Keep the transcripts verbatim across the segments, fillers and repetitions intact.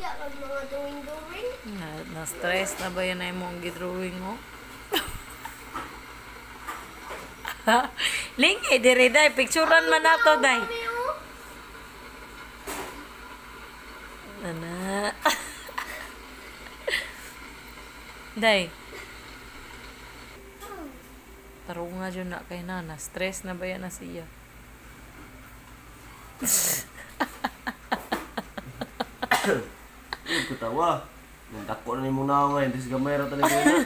Iya, kan mga drawing-drawing. Na, na-stress na ba yan na yung gidrawing mo? Ling, eh, diri day. Picturean man ato, day. Nana. Day. Taro nga dyan na kay Nana. Stress na ba yan na siya? Huwag katawa. Nandako na ni mong nawa ngayon. Tapos gamay rata ni Kuya.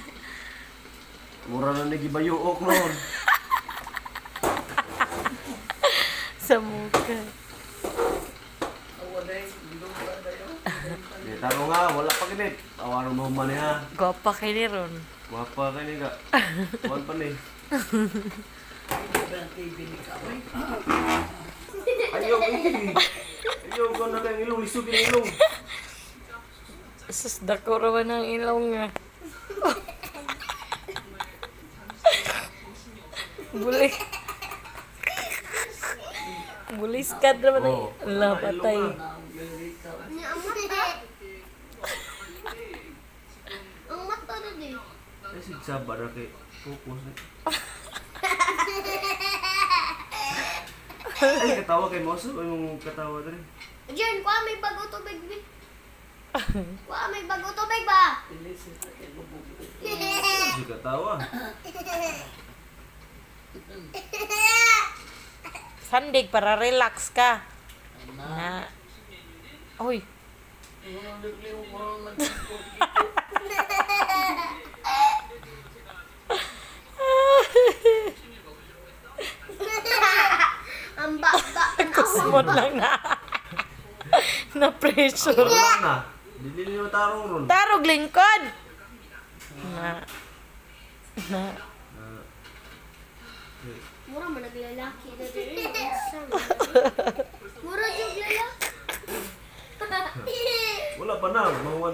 Mura na nagibayuok noon. Sa muka. Di, taro nga, wala pa kinit. Tawaran mo man niya. Gwapa kay ni Ron. Wapa ka ni ka. Tuwan pa ni. Ayaw, eh. Ayaw ko na kayong ilong. Lisugin ang ilong. Sus, dako raman ang ilong nga. Buli. Buliskat raman ang Oh. ala, patay. Ang mata na din. Ay, sigsaba na kay focus eh. Ay, katawa kay Moso. Ay, mong katawa na rin. Diyan, kuha may bago tubig. Kuha may bago tubig ba? Ay, katawa. Sandig para relax ka. Na. Oy. Ang baba. Kusmot lang na. Na pressure. Wala na. Dili niyo tarong ron. Tarog lingkod. Na. Na. Ah, Mura man naglalaki na din. Mura yung lalaki. wala pa na. Mga